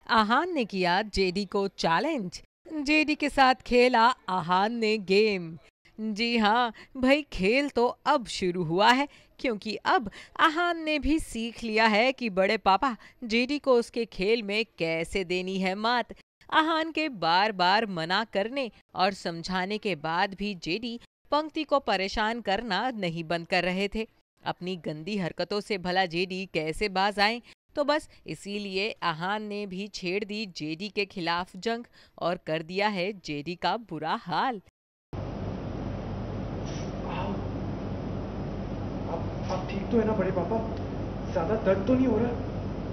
आहान ने किया जेडी को चैलेंज। जेडी के साथ खेला आहान ने गेम। जी हाँ भाई, खेल तो अब शुरू हुआ है, क्योंकि अब आहान ने भी सीख लिया है कि बड़े पापा जेडी को उसके खेल में कैसे देनी है मात। आहान के बार बार मना करने और समझाने के बाद भी जेडी पंक्ति को परेशान करना नहीं बंद कर रहे थे। अपनी गंदी हरकतों से भला जेडी कैसे बाज आए? तो बस इसीलिए आहान ने भी छेड़ दी जेडी के खिलाफ जंग और कर दिया है जेडी का बुरा हाल। आप ठीक तो है ना बड़े पापा? ज्यादा दर्द तो नहीं हो रहा?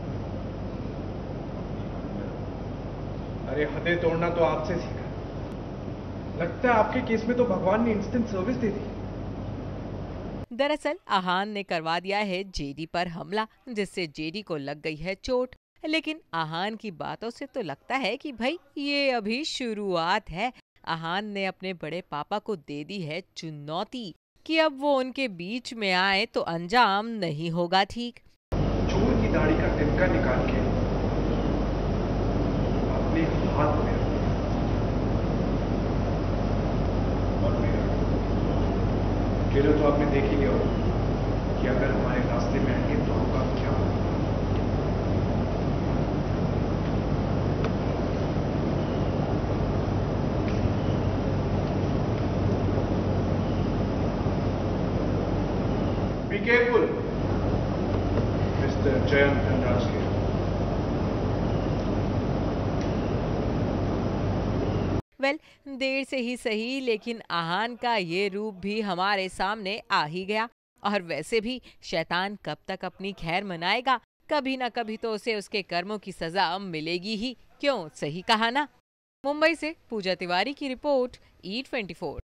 अरे हदें तोड़ना तो आपसे सीखा। लगता है आपके केस में तो भगवान ने इंस्टेंट सर्विस दे दी। दरअसल आहान ने करवा दिया है जेडी पर हमला, जिससे जेडी को लग गई है चोट। लेकिन आहान की बातों से तो लगता है कि भाई ये अभी शुरुआत है। आहान ने अपने बड़े पापा को दे दी है चुनौती कि अब वो उनके बीच में आए तो अंजाम नहीं होगा ठीक। चोर की दाढ़ी का तिनका निकाल के अपने हाथ में और मेरा अकेले तो आपने देख ही लिया होगा कि अगर हमारे रास्ते में आएंगे तो आपका क्या होगा। Be careful, Mr. Jayant Dhanraj here. Well, देर से ही सही, लेकिन आहान का ये रूप भी हमारे सामने आ ही गया। और वैसे भी शैतान कब तक अपनी खैर मनाएगा? कभी ना कभी तो उसे उसके कर्मों की सजा मिलेगी ही। क्यों, सही कहा ना? मुंबई से पूजा तिवारी की रिपोर्ट, E24।